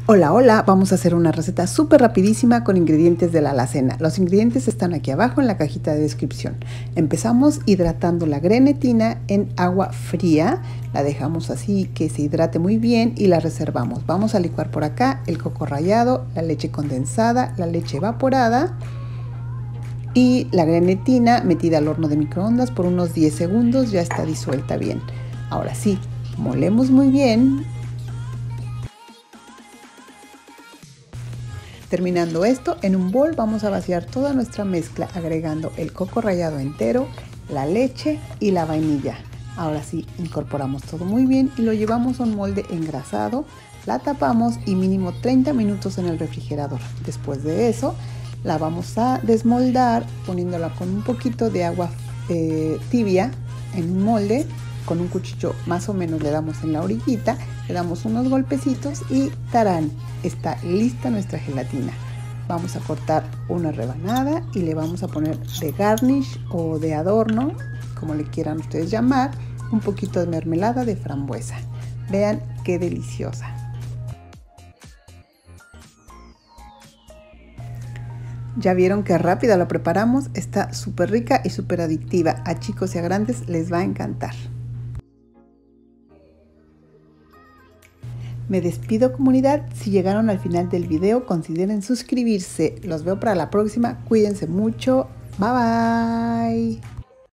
Hola, hola, vamos a hacer una receta súper rapidísima con ingredientes de la alacena. Los ingredientes están aquí abajo en la cajita de descripción. Empezamos hidratando la grenetina en agua fría. La dejamos así que se hidrate muy bien y la reservamos. Vamos a licuar por acá el coco rallado, la leche condensada, la leche evaporada y la grenetina metida al horno de microondas por unos 10 segundos. Ya está disuelta bien. Ahora sí, molemos muy bien. Terminando esto, en un bol vamos a vaciar toda nuestra mezcla agregando el coco rallado entero, la leche y la vainilla. Ahora sí, incorporamos todo muy bien y lo llevamos a un molde engrasado, la tapamos y mínimo 30 minutos en el refrigerador. Después de eso, la vamos a desmoldar poniéndola con un poquito de agua tibia en un molde. Con un cuchillo más o menos le damos en la orillita, le damos unos golpecitos y ¡tarán! Está lista nuestra gelatina. Vamos a cortar una rebanada y le vamos a poner de garnish o de adorno, como le quieran ustedes llamar, un poquito de mermelada de frambuesa. Vean qué deliciosa. Ya vieron qué rápida la preparamos, está súper rica y súper adictiva. A chicos y a grandes les va a encantar. Me despido, comunidad. Si llegaron al final del video, consideren suscribirse. Los veo para la próxima. Cuídense mucho. Bye bye.